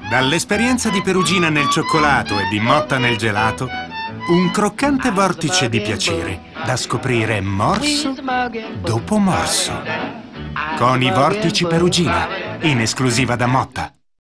Dall'esperienza di Perugina nel cioccolato e di Motta nel gelato, un croccante vortice di piacere da scoprire morso dopo morso. Con i vortici Perugina, in esclusiva da Motta.